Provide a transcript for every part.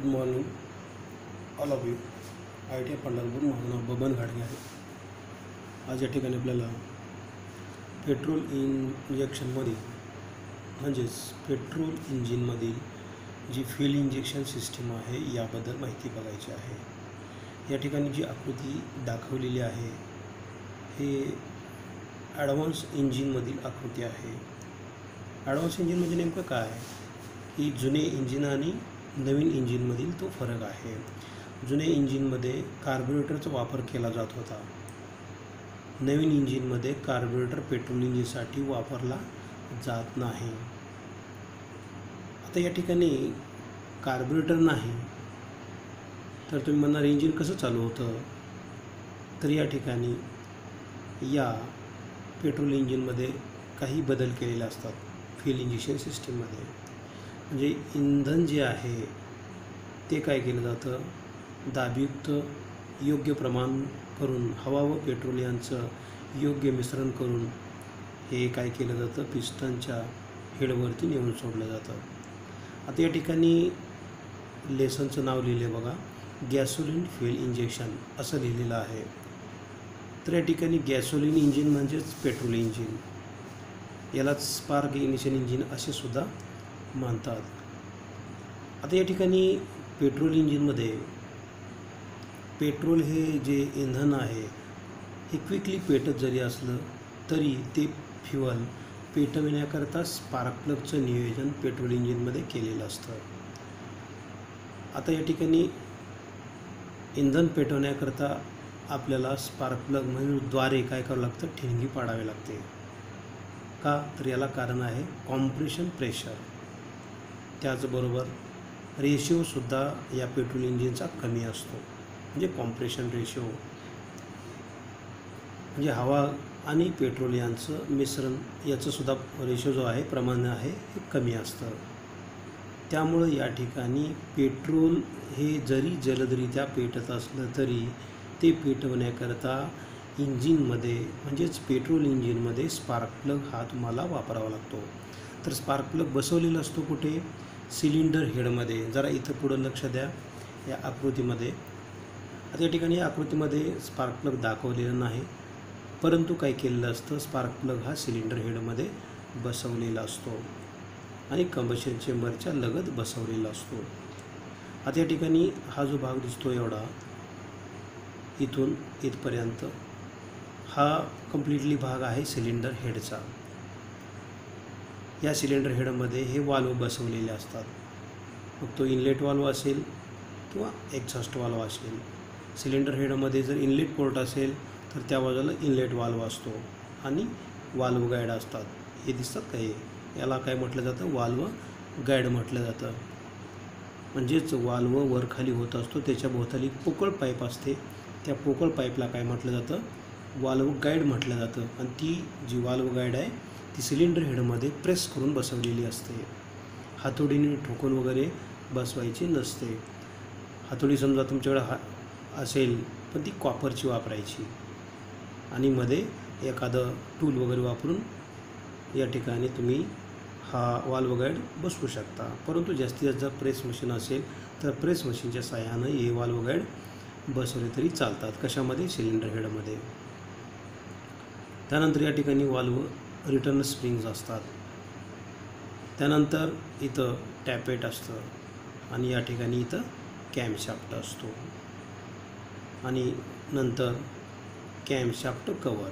Morning all of you. ITI Pandharpur. माझं नाव बबन घाडगे आहे. आज या ठिकाणी आपल्याला पेट्रोल इंजेक्शनमध्ये म्हणजेच पेट्रोल इंजिनमधील जी फ्यूल इंजेक्शन सिस्टीम आहे याबद्दल माहिती बघायची आहे. या ठिकाणी जी आकृती दाखवलेली आहे हे ॲडव्हान्स इंजिनमधील आकृती आहे. ॲडव्हान्स इंजिन म्हणजे नेमकं काय, की जुने इंजिन आणि नवीन इंजिनमधील तो फरक आहे. जुने इंजिनमध्ये कार्बोरेटरचा वापर केला जात होता. नवीन इंजिनमध्ये कार्बोरेटर पेट्रोल इंजिनसाठी वापरला जात नाही. आता या ठिकाणी कार्बोरेटर नाही तर तुम्ही म्हणणार इंजिन कसं चालू होतं, तर या ठिकाणी या पेट्रोल इंजिनमध्ये काही बदल केलेले असतात फ्यूल इंजेक्शन सिस्टीममध्ये. म्हणजे इंधन जे आहे ते काय केलं जातं, दाबयुक्त योग्य प्रमाण करून हवा व पेट्रोल यांचं योग्य मिश्रण करून हे काय केलं जातं, पिस्टनच्या हेडवरती नेऊन सोडलं जातं. आता या ठिकाणी लेसनचं नाव लिहिले बघा, गॅसोलिन फ्यूल इंजेक्शन असं लिहिलेलं आहे. तर या ठिकाणी गॅसोलिन इंजिन म्हणजेच पेट्रोल इंजिन, यालाच स्पार्क इग्निशन इंजिन असे सुद्धा म्हणतात. आता या ठिकाणी पेट्रोल इंजिनमध्ये पेट्रोल हे जे इंधन आहे हे क्विकली पेटत जरी असलं तरी ते फ्युअल पेटविण्याकरता स्पार्क प्लगचं नियोजन पेट्रोल इंजिनमध्ये केलेलं असतं. आता या ठिकाणी इंधन पेटवण्याकरता आपल्याला स्पार्क प्लग म्हणून द्वारे काय करावं लागतं, ठिणगी पाडावी लागते. का, तर याला कारण आहे कॉम्प्रेशन प्रेशर. त्याचबरोबर रेशिओसुद्धा या पेट्रोल इंजिनचा कमी असतो. म्हणजे कॉम्प्रेशन रेशिओ म्हणजे हवा आणि पेट्रोल यांचं मिश्रण याचंसुद्धा रेशिओ जो आहे, प्रमाण आहे, हे कमी असतं. त्यामुळं या ठिकाणी पेट्रोल हे जरी जलदरित्या पेटत असलं तरी ते पेटवण्याकरता इंजिनमध्ये म्हणजेच पेट्रोल इंजिनमध्ये स्पार्क प्लग हा तुम्हाला वापरावा लागतो. तर स्पार्क प्लग बसवलेला असतो कुठे, सिलेंडर हेडमध्ये. जरा इथं पुढं लक्ष द्या या आकृतीमध्ये. आता या ठिकाणी या आकृतीमध्ये स्पार्क प्लग दाखवलेला नाही, परंतु काय केलेलं असतं, स्पार्क प्लग हा सिलेंडर हेडमध्ये बसवलेला असतो आणि कंबशन चेंबरच्या लगत बसवलेला असतो. आता या ठिकाणी हा जो भाग दिसतो एवढा इथून इथपर्यंत हा कम्प्लिटली भाग आहे सिलेंडर हेडचा. या सिलेंडर हेडमध्ये हे वाल्व बसवलेले असतात. मग तो इनलेट वाल्व असेल किंवा एक्झॉस्ट वाल्व असेल. सिलेंडर हेडमध्ये जर इनलेट पोर्ट असेल तर त्या बाजूला इनलेट वाल्व असतो आणि वाल्व गाईड असतात. हे दिसतात का, हे याला काय म्हटलं जातं, वाल्व गाईड म्हटलं जातं. म्हणजेच वाल्व वरखाली होत असतो, त्याच्या भोवताली पोकळ पाईप असते. त्या पोकळ पाईपला काय म्हटलं जातं, वाल्व गाईड म्हटलं जातं. आणि ती जी वाल्व गाईड आहे ती सिलेंडर हेडमध्ये प्रेस करून बसवलेली असते. हातोडीने ठोकून वगैरे बसवायची नसते. हातोडी समजा तुमच्याकडे असेल पण ती कॉपरची वापरायची आणि मध्ये एखादं टूल वगैरे वापरून या ठिकाणी तुम्ही हा वाल्व गाईड बसवू शकता. परंतु जास्तीत जास्त जर प्रेस मशीन असेल तर प्रेस मशीनच्या साहाय्यानं हे वाल्व गाईड बसवले तरी चालतात. कशामध्ये, सिलेंडर हेडमध्ये. त्यानंतर या ठिकाणी वाल्व रिटर्न स्प्रिंग्स असतात. त्यानंतर इथं टॅपेट असतं आणि या ठिकाणी इथं कॅमशाफ्ट असतो आणि नंतर कॅमशाफ्ट कवर.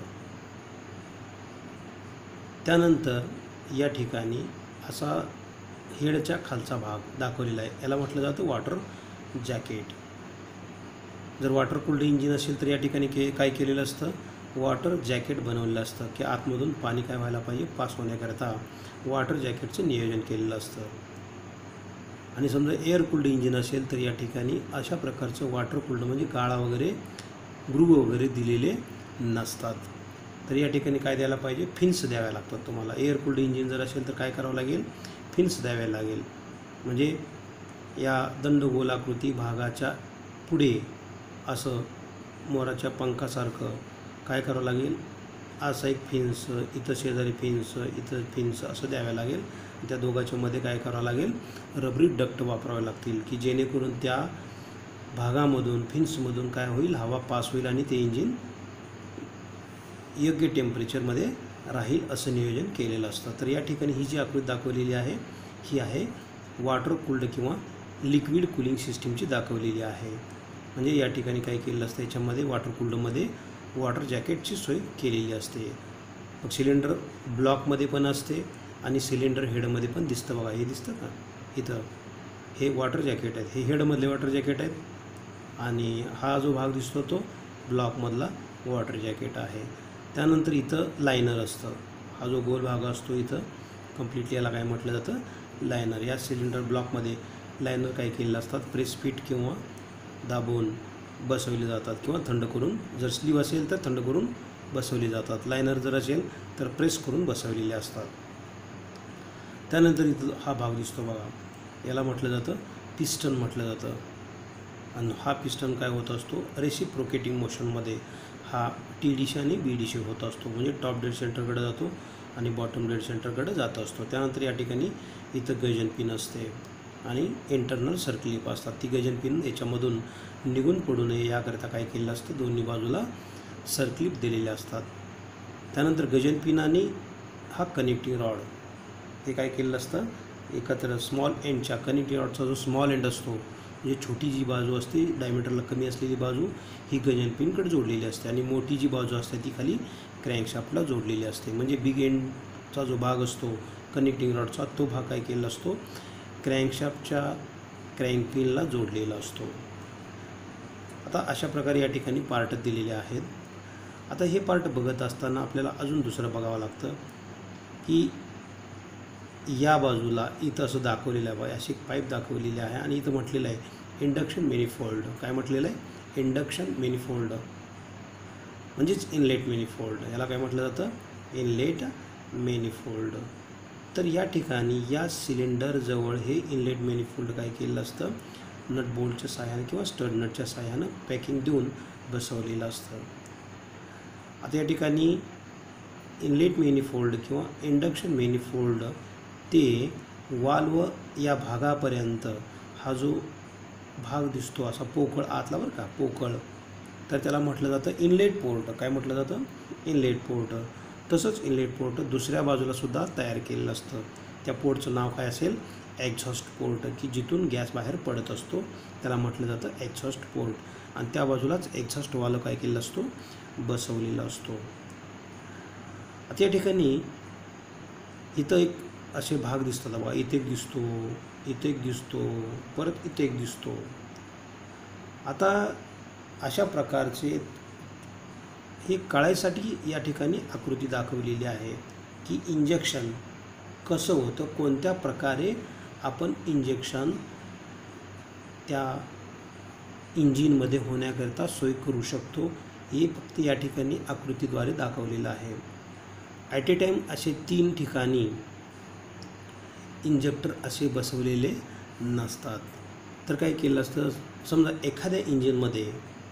त्यानंतर या ठिकाणी असा हेडच्या खालचा भाग दाखवलेला आहे, याला म्हटलं जातं वॉटर जॅकेट. जर वॉटर कूल्ड इंजिन असेल तर या ठिकाणी काय केलेलं असतं, वॉटर जॅकेट बनवलेलं असतं की आतमधून पाणी काय व्हायला पाहिजे, पास होण्याकरता वॉटर जॅकेटचं नियोजन केलेलं असतं. आणि समजा एअर कूल्ड इंजिन असेल तर या ठिकाणी अशा प्रकारचं वॉटर कूल्ड म्हणजे गाळा वगैरे ग्रूव वगैरे दिलेले नसतात. तर या ठिकाणी काय द्यायला पाहिजे, फिन्स द्याव्या लागतात तुम्हाला. एअर कूल्ड इंजिन जर असेल तर काय करावं लागेल, फिन्स द्याव्या लागेल. म्हणजे या दंडगोलाकृती भागाच्या पुढे असं मोराच्या पंखासारखं काय करावं लागेल, असा एक फिन्स, इथं शेजारी फिन्स, इथं फिन्स असं द्यावं लागेल त्या दोघांच्या मध्ये काय करावं लागेल, रबरी डक्ट वापरावे लागतील की जेणेकरून त्या भागामधून फिन्समधून काय होईल, हवा पास होईल आणि ते इंजिन योग्य टेम्परेचरमध्ये राहील असं नियोजन केलेलं असतं. तर या ठिकाणी ही जी आकृती दाखवलेली आहे ही आहे वॉटर कूल्ड किंवा लिक्विड कूलिंग सिस्टीमची दाखवलेली आहे. म्हणजे या ठिकाणी काय केलेलं असतं, याच्यामध्ये वॉटर कूल्डमध्ये वॉटर जॅकेटची सोय केलेली असते. मग सिलेंडर ब्लॉकमध्ये पण असते आणि सिलेंडर हेडमध्ये पण दिसतं बघा, हे दिसतं का इथं, हे वॉटर जॅकेट आहेत, हे हेडमधले वॉटर जॅकेट आहेत आणि हा जो भाग दिसतो तो ब्लॉकमधला वॉटर जॅकेट आहे. त्यानंतर इथं लायनर असतं, हा जो गोल भाग असतो इथं कम्प्लिटली याला काय म्हटलं जातं, लायनर. या सिलेंडर ब्लॉकमध्ये लायनर काय केलेलं असतात, प्रेस फिट किंवा दाबून बसवले जातात किंवा थंड करून, जर स्लीव असेल तर थंड करून बसवले जातात, लायनर जर असेल तर प्रेस करून बसवलेले असतात. त्यानंतर इथं हा भाग दिसतो बघा, याला म्हटलं जातं पिस्टन म्हटलं जातं आणि हा पिस्टन काय होत असतो, रेसिप्रोकेटिंग मोशनमध्ये हा टी दिशा आणि बी दिशे होत असतो. म्हणजे टॉप डेड सेंटरकडे जातो आणि बॉटम डेड सेंटरकडे जात असतो. त्यानंतर या ठिकाणी इथं गजन पिन असते आणि इंटरनल सर्कलिप असतात. ती गजन पिन याच्यामधून निघून पडू नये याकरिता काय केलेलं असतं, दोन्ही बाजूला सर्कलिप दिलेले असतात. त्यानंतर गजन पिन आणि हा कनेक्टिंग रॉड हे काय केलेलं असतं, एकत्र स्मॉल एंडच्या कनेक्टिंग रॉडचा जो स्मॉल एंड असतो, म्हणजे छोटी जी बाजू असते डायमीटरला कमी असलेली बाजू ही गजन पिनकडे जोडलेली असते आणि मोठी जी बाजू असते ती खाली क्रँकशाफ्टला जोडलेली असते. म्हणजे बिग एंडचा जो भाग असतो कनेक्टिंग रॉडचा तो भाग काय केलेला असतो, क्रँकशाफ्टच्या क्रँक पिनला जोडलेला असतो. आता अशा प्रकारे या ठिकाणी पार्ट दिलेले आहेत. आता हे पार्ट बघत असताना आपल्याला अजून दुसरं बघावं लागतं की या बाजूला इथं असं दाखवलेलं आहे, अशी एक पाईप दाखवलेली आहे आणि इथं म्हटलेलं आहे इंडक्शन मेनिफोल्ड. काय म्हटलेलं आहे, इंडक्शन मेनिफोल्ड म्हणजेच इनलेट मेनिफोल्ड, याला काय म्हटलं जातं, इनलेट मेनिफोल्ड. तर या ठिकाणी या सिलेंडरजवळ हे इनलेट मेनिफोल्ड काय केलेलं असतं, नट बोल्टच्या साह्यानं किंवा स्टड नटच्या साह्यानं पॅकिंग देऊन बसवलेलं असतं. आता या ठिकाणी इनलेट मेनिफोल्ड किंवा इंडक्शन मेनिफोल्ड ते वाल्व या भागापर्यंत हा जो भाग दिसतो असा पोकळ आतला बरं का, पोकळ, तर त्याला म्हटलं जातं इनलेट पोर्ट. काय म्हटलं जातं, इनलेट पोर्ट. तसंच इनलेट पोर्ट दुसऱ्या बाजूलासुद्धा तयार केलेलं असतं. त्या पोर्टचं नाव काय असेल, एक्झॉस्ट पोर्ट, की जिथून गॅस बाहेर पडत असतो त्याला म्हटलं जातं एक्झॉस्ट पोर्ट. आणि त्या बाजूलाच एक्झॉस्ट वाल्व काय केलेला असतो, बसवलेला असतो. आता या ठिकाणी इथं एक असे भाग दिसतात बघा, इथे एक दिसतो, इथे एक दिसतो, परत इथे एक दिसतो. आता अशा प्रकारचे हे कळायसाठी या ठिकाणी आकृती दाखवलेली आहे की इंजेक्शन कसं होतं, कोणत्या प्रकारे आपण इंजेक्शन त्या इंजिनमध्ये होण्याकरता सोय करू शकतो, हे फक्त या ठिकाणी आकृतीद्वारे दाखवलेलं आहे. ॲट ए टाईम असे 3 ठिकाणी इंजेक्टर असे बसवलेले नसतात. तर काय केलं असतं, समजा एखाद्या इंजिनमध्ये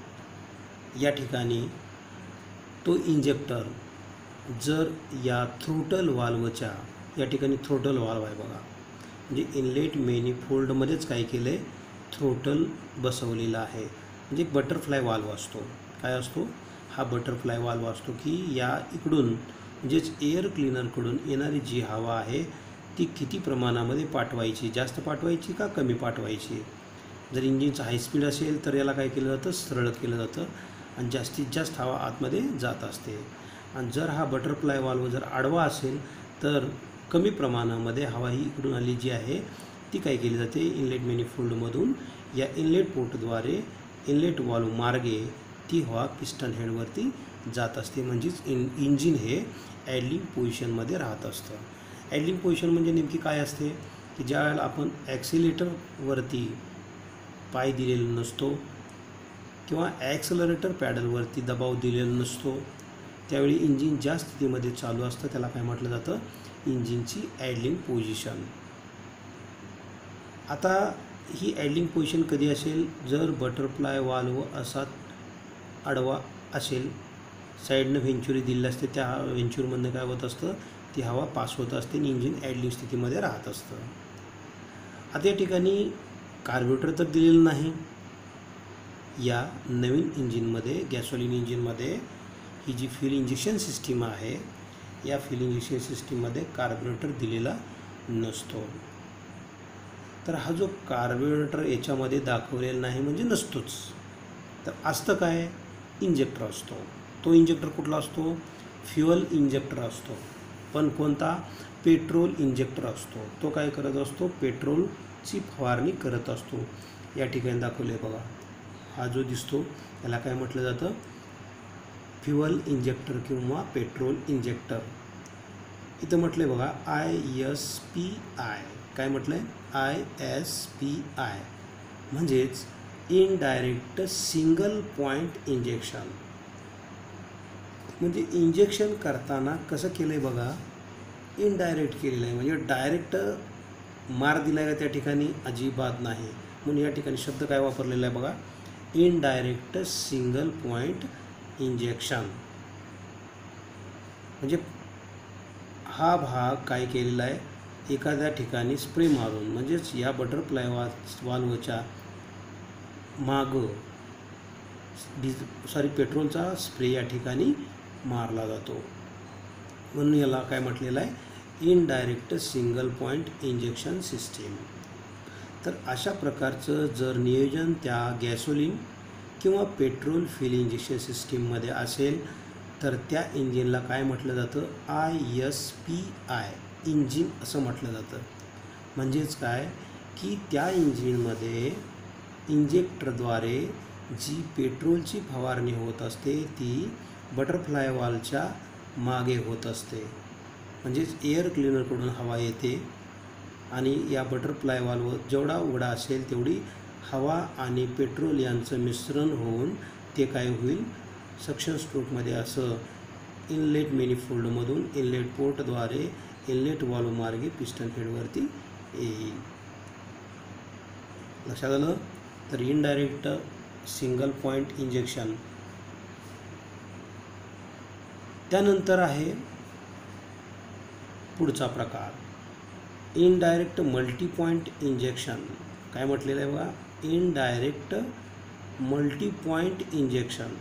या ठिकाणी तो इंजेक्टर जर या थ्रोटल वाल्वच्या, या ठिकाणी थ्रोटल वाल्व आहे बघा, म्हणजे इनलेट मेनिफोल्डमध्येच काय केलं आहे, थ्रोटल बसवलेला आहे. म्हणजे बटरफ्लाय वाल्व असतो. काय असतो, हा बटरफ्लाय वाल्व असतो की या इकडून म्हणजेच एअर क्लीनरकडून येणारी जी हवा आहे ती किती प्रमाणामध्ये पाठवायची, जास्त पाठवायची का कमी पाठवायची. जर इंजिनचा हायस्पीड असेल तर याला काय केलं जातं, सरळ केलं जातं आणि जास्तीत जास्त हवा आतमध्ये जात असते. आणि जर हा बटरफ्लाय वाल्व जर आडवा असेल तर कमी प्रमाणामध्ये हवा ही इकडून आली जी आहे ती काय केली जाते, इनलेट मेनिफोल्डमधून या इनलेट पोर्टद्वारे इनलेट वाल्व मार्गे ती हवा पिस्टन हेडवरती जात असते. म्हणजेच इंजिन हे ॲडलिंग पोझिशनमध्ये राहत असतं. ॲडलिंग पोझिशन म्हणजे नेमकी काय असते, की ज्या वेळेला आपण ॲक्सिलेटरवरती पाय दिलेला नसतो किंवा ॲक्सलरेटर पॅडलवरती दबाव दिलेला नसतो त्यावेळी इंजिन ज्या स्थितीमध्ये चालू असतं त्याला काय म्हटलं जातं, इंजिनची ॲडलिंग पोझिशन. आता ही ॲडलिंग पोझिशन कधी असेल, जर बटरफ्लाय वाल्व असा आडवा असेल, साईडनं व्हेंच्युरी दिलेलं असते, त्या व्हेंच्युरमधनं काय होत असतं, ती हवा पास होत असते आणि इंजिन आयडलिंग स्थितीमध्ये राहत असतं. आता या ठिकाणी कार्ब्युरेटर तर दिलेलं नाही. या नवीन इंजिनमध्ये, गॅसोलिन इंजिनमध्ये ही जी फ्यूल इंजेक्शन सिस्टीम आहे, या फ्यूल इंजेक्शन सिस्टीममध्ये कार्ब्युरेटर दिलेला नसतो. तर हा जो कार्ब्युरेटर याच्यामध्ये दाखवलेला नाही म्हणजे नसतोच. तर असतं काय, इंजेक्टर असतो. तो इंजेक्टर कुठला असतो, फ्युअल इंजेक्टर असतो. पण कोणता, पेट्रोल इंजेक्टर असतो. तो काय करत असतो, पेट्रोलची फवारणी करत असतो. या ठिकाणी दाखवले बघा, हा जो दिसतो याला काय म्हटलं जातं, फ्युअल इंजेक्टर किंवा पेट्रोल इंजेक्टर. इथं म्हटलं आहे बघा ISPI. काय म्हटलं आहे, ISPI म्हणजेच इनडायरेक्ट सिंगल पॉईंट इंजेक्शन. म्हणजे इंजेक्शन करताना कसं केलं आहे बघा, इनडायरेक्ट केलेलं आहे. म्हणजे डायरेक्ट मार दिला आहे का त्या ठिकाणी, अजिबात नाही. म्हणून या ठिकाणी शब्द काय वापरलेला आहे बघा, इनडायरेक्ट सिंगल पॉईंट इंजेक्शन. म्हणजे हा भाग काय केलेला आहे, एखाद्या ठिकाणी स्प्रे मारून, म्हणजेच या बटरफ्लाय वाल्वच्या मागं पेट्रोलचा स्प्रे या ठिकाणी मारला जातो. म्हणून याला काय म्हटलेलं आहे, indirect single point injection system. तर अशा प्रकारचं जर नियोजन त्या गॅसोलिन किंवा पेट्रोल फ्यूल इंजेक्शन सिस्टीममध्ये असेल तर त्या इंजिनला काय म्हटलं जातं, ISPI इंजिन असं म्हटलं जातं. म्हणजेच काय की त्या इंजिनमध्ये इंजेक्टरद्वारे जी पेट्रोलची फवारणी होत असते ती बटरफ्लाय वाल्वच्या मागे होत असते. म्हणजेच एअर क्लिनरकडून हवा येते आणि या बटरफ्लाय वाल्व जेवढा उघडा असेल तेवढी हवा आणि पेट्रोल यांचं मिश्रण होऊन ते काय होईल, सक्शन स्ट्रोकमध्ये असं इनलेट मेनिफोल्डमधून इनलेट पोर्टद्वारे इनलेट वाल्व मार्गे पिस्टन हेडवरती येईल. लक्षात आलं. तर इनडायरेक्ट सिंगल पॉईंट इंजेक्शन. त्यानंतर आहे पुढचा प्रकार, इनडायरेक्ट मल्टी पॉईंट इंजेक्शन. काय म्हटलेलं आहे बघा, इनडायरेक्ट मल्टी पॉईंट इंजेक्शन.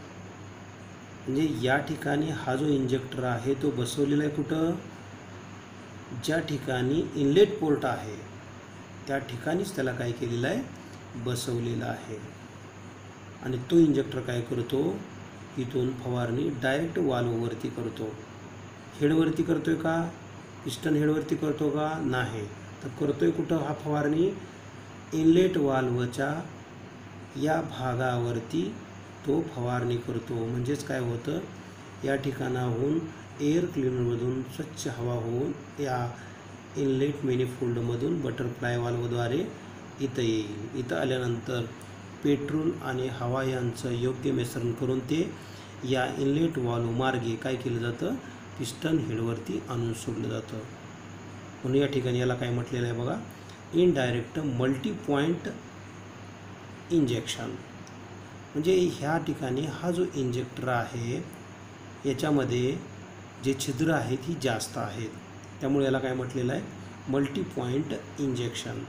म्हणजे या ठिकाणी हा जो इंजेक्टर आहे तो बसवलेला आहे कुठं, ज्या ठिकाणी इनलेट पोर्ट आहे त्या ठिकाणीच त्याला काय केलेलं आहे, बसवलेला आहे. आणि तो इंजेक्टर काय करतो, इथून फवारणी डायरेक्ट वाल्ववरती करतो. हेडवरती करतोय का, पिस्टन हेडवरती करतो का, नाही. तर करतोय कुठं हा फवारणी, इनलेट वाल्वच्या या भागावरती तो फवारणी करतो. म्हणजेच काय होतं, या ठिकाणाहून एअर क्लिनरमधून स्वच्छ हवा होऊन या इनलेट मेनिफोल्डमधून बटरफ्लाय वाल्वद्वारे इथं येईल. इथं आल्यानंतर पेट्रोल आणि हवा यांचं योग्य मिश्रण करून ते या इनलेट वाल्व मार्गे काय केलं जातं, पिस्टन हेडवरती आणून सोडलं जातं. म्हणून या ठिकाणी याला काय म्हटलेलं आहे बघा, इनडायरेक्ट मल्टी पॉईंट इंजेक्शन. म्हणजे ह्या ठिकाणी हा जो इंजेक्टर आहे याच्यामध्ये जे छिद्र आहेत ही जास्त आहेत, त्यामुळे याला काय म्हटलेलं आहे, मल्टी पॉईंट इंजेक्शन.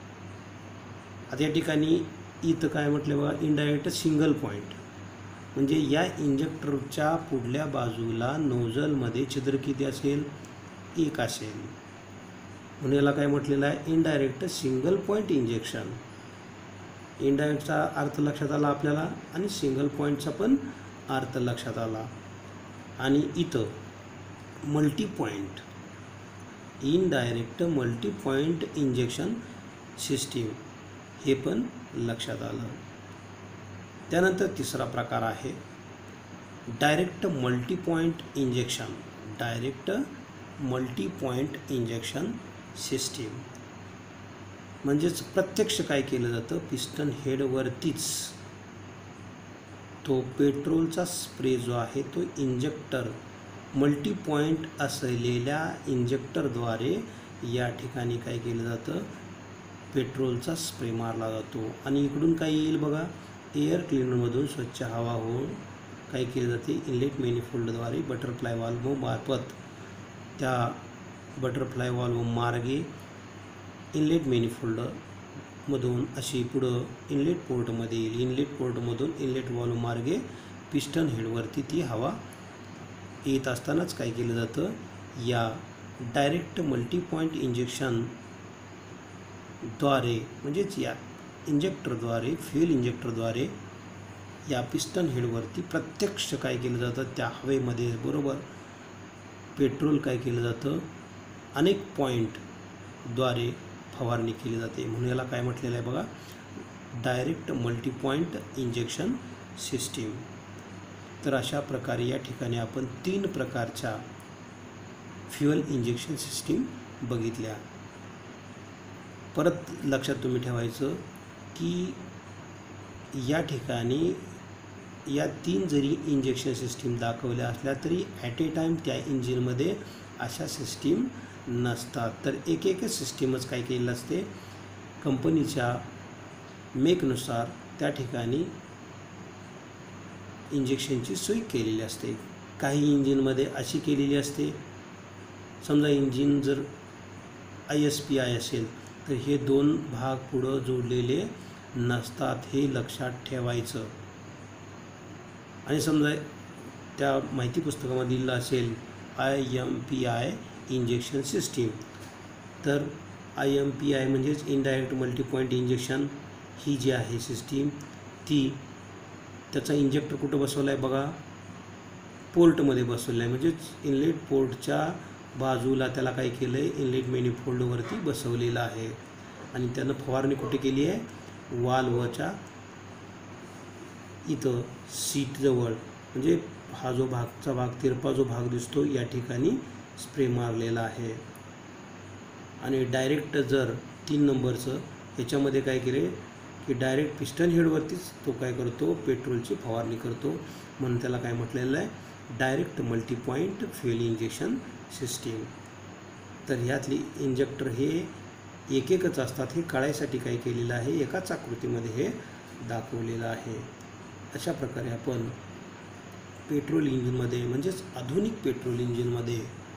आता या ठिकाणी इथं काय म्हटलं बघा, इनडायरेक्ट सिंगल पॉईंट. म्हणजे या इंजेक्टरच्या पुढल्या बाजूला नोझलमध्ये छिद्र किती असेल, एक असेल. म्हणून याला काय म्हटलेलं आहे, इनडायरेक्ट सिंगल पॉईंट इंजेक्शन. इनडायरेक्टचा अर्थ लक्षात आला आपल्याला आणि सिंगल पॉईंटचा पण अर्थ लक्षात आला. आणि इथं multi point, indirect multi point injection system हे पण लक्षात आलं. त्यानंतर तिसरा प्रकार आहे direct multi point injection. Direct multi point injection system म्हणजेच प्रत्यक्ष काय केलं जातं, पिस्टन हेडवरतीच तो पेट्रोलचा स्प्रे जो आहे तो इंजेक्टर मल्टी पॉईंट असलेल्या इंजेक्टरद्वारे या ठिकाणी काय केलं जातं, पेट्रोलचा स्प्रे मारला जातो. आणि इकडून काय येईल बघा, एअर क्लिनरमधून स्वच्छ हवा होऊन काय केले जाते, इनलेट मेनिफोल्डद्वारे बटरफ्लाय वाल्व मार्फत त्या बटरफ्लाय वॉल्व मार्गे इनलेट मॅनिफोल्डमधून अशी पुढं इनलेट पोर्टमध्ये येईल. इनलेट पोर्टमधून इनलेट वॉल्व मार्गे पिस्टन हेडवरती ती हवा येत असतानाच काय केलं जातं, या डायरेक्ट मल्टीपॉईंट इंजेक्शनद्वारे म्हणजेच या इंजेक्टरद्वारे फ्यूल इंजेक्टरद्वारे या पिस्टन हेडवरती प्रत्यक्ष काय केलं जातं, त्या हवेमध्ये बरोबर पेट्रोल काय केलं जातं, अनेक पॉईंटद्वारे फवारणी केली जाते. म्हणून याला काय म्हटलेलं आहे बघा, डायरेक्ट मल्टीपॉईंट इंजेक्शन सिस्टीम. तर अशा प्रकारे या ठिकाणी आपण 3 प्रकारच्या फ्युएल इंजेक्शन सिस्टीम बघितल्या. परत लक्षात तुम्ही ठेवायचं की या ठिकाणी या 3 जरी इंजेक्शन सिस्टीम दाखवल्या असल्या तरी ॲट ए टाईम त्या इंजिनमध्ये अशा सिस्टीम नसतात. तर एक सिस्टीमच काय केलेलं असते, कंपनीच्या मेकनुसार त्या ठिकाणी इंजेक्शनची सोय केलेली असते. काही इंजिनमध्ये अशी केलेली असते, समजा इंजिन जर ISPI असेल तर हे 2 भाग पुढं जोडलेले नसतात, हे लक्षात ठेवायचं. आणि समजा त्या माहिती पुस्तकामध्ये दिलेलं असेल IMPI इंजेक्शन सिस्टीम, तर IMPI म्हणजेच इनडायरेक्ट मल्टीपॉईंट इंजेक्शन ही जी आहे सिस्टीम, ती त्याचा इंजेक्टर कुठं बसवला आहे बघा, पोर्टमध्ये बसवलं आहे. म्हणजेच इनलेट पोर्टच्या बाजूला त्याला काय केलं आहे, इनलेट मॅनिफोल्डवरती बसवलेलं आहे. आणि त्यानं फवारणी कुठे केली आहे, वाल्वच्या इथं सीटजवळ, म्हणजे हा जो भागचा भाग तिरपा जो भाग दिसतो या ठिकाणी स्प्रे मारलेला आहे. आणि डायरेक्ट जर 3 नंबरचं याच्यामध्ये काय केले की डायरेक्ट पिस्टन हेडवरतीच तो काय करतो, पेट्रोलची फवारणी करतो. म्हणून त्याला काय म्हटलेलं आहे, direct multipoint fuel injection system. तर ह्यातली इंजेक्टर हे एकच असतात. हे कळायसाठी काय केलेलं आहे, एकाच आकृतीमध्ये हे दाखवलेलं आहे. अशा प्रकारे आपण पेट्रोल इंजिनमध्ये म्हणजेच आधुनिक पेट्रोल इंजिनमध्ये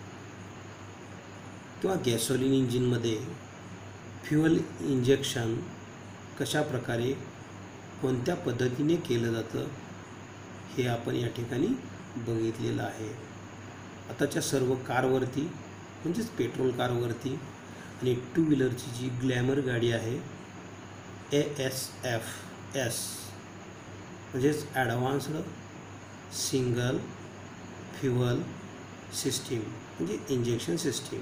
किंवा गॅसोलिन इंजिनमध्ये फ्युएल इंजेक्शन कशा प्रकारे कोणत्या पद्धतीने केलं जातं हे आपण या ठिकाणी बघितलेलं आहे. आताच्या सर्व कारवरती म्हणजेच पेट्रोल कारवरती आणि 2 व्हीलरची जी ग्लॅमर गाडी आहे ASFS म्हणजेच ॲडव्हान्स्ड सिंगल फ्युएल सिस्टीम म्हणजे इंजेक्शन सिस्टीम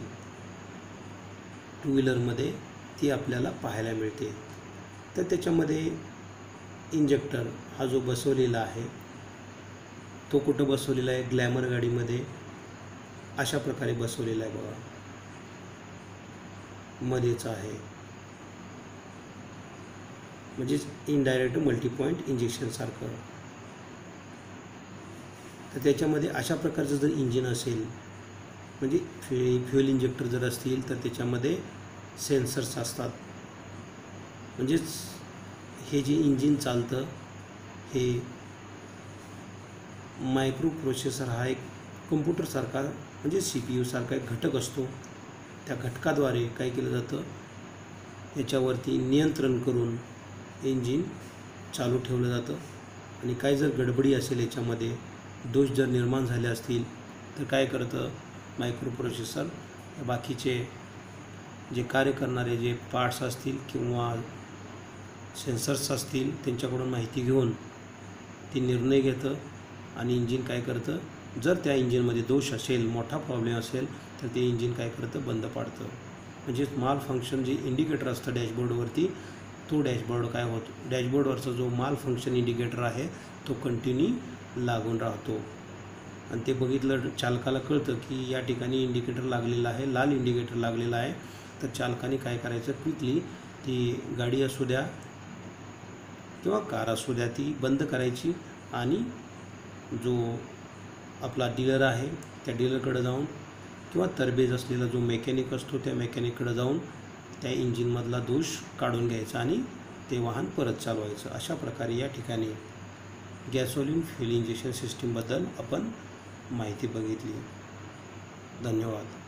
2 व्हीलरमध्ये ती आपल्याला पाहायला मिळते. तर त्याच्यामध्ये इंजेक्टर हा जो बसवलेला आहे तो कुठं बसवलेला आहे, ग्लॅमर गाडीमध्ये अशा प्रकारे बसवलेला आहे बघा, मध्येच आहे. म्हणजेच इनडायरेक्ट मल्टीपॉईंट इंजेक्शनसारखं. तर त्याच्यामध्ये अशा प्रकारचं जर इंजिन असेल, म्हणजे फ्युएल इंजेक्टर जर असतील तर त्याच्यामध्ये सेन्सर्स असतात. म्हणजेच हे जे इंजिन चालतं हे मायक्रो प्रोसेसर हा एक कम्प्युटरसारखा म्हणजे CPU सारखा एक घटक असतो. त्या घटकाद्वारे काय केलं जातं, याच्यावरती नियंत्रण करून इंजिन चालू ठेवलं जातं. आणि काय जर गडबडी असेल, याच्यामध्ये दोष जर निर्माण झाले असतील तर काय करतं मायक्रो प्रोसेसर, बाकीचे जे कार्य करणारे जे पार्ट्स असतील किंवा सेन्सर्स असतील त्यांच्याकडून माहिती घेऊन ती निर्णय घेतं आणि इंजिन काय करतं, जर त्या इंजिनमध्ये दोष असेल, मोठा प्रॉब्लेम असेल तर ते इंजिन काय करतं, बंद पाडतं. म्हणजेच माल फंक्शन जे इंडिकेटर असतं डॅशबोर्डवरती, तो डॅशबोर्ड काय होतो, डॅशबोर्डवरचा जो माल फंक्शन इंडिकेटर आहे तो कंटिन्यू लागून राहतो. आणि ते बघितलं चालकाला कळतं की या ठिकाणी इंडिकेटर लागलेला आहे, लाल इंडिकेटर लागलेला आहे. तर चालकाने काय करायचं, क्विकली ती गाडी असू द्या किंवा कार असू द्या ती बंद करायची आणि जो आपला डीलर आहे त्या डीलरकडे जाऊन किंवा तरबेज असलेला जो मेकॅनिक असतो त्या मेकॅनिककडे जाऊन त्या इंजिनमधला दोष काढून घ्यायचा आणि ते वाहन परत चालवायचं. अशा प्रकारे या ठिकाणी गॅसोलिन फ्युएल इंजेक्शन सिस्टीमबद्दल आपण माहिती बघितली. धन्यवाद.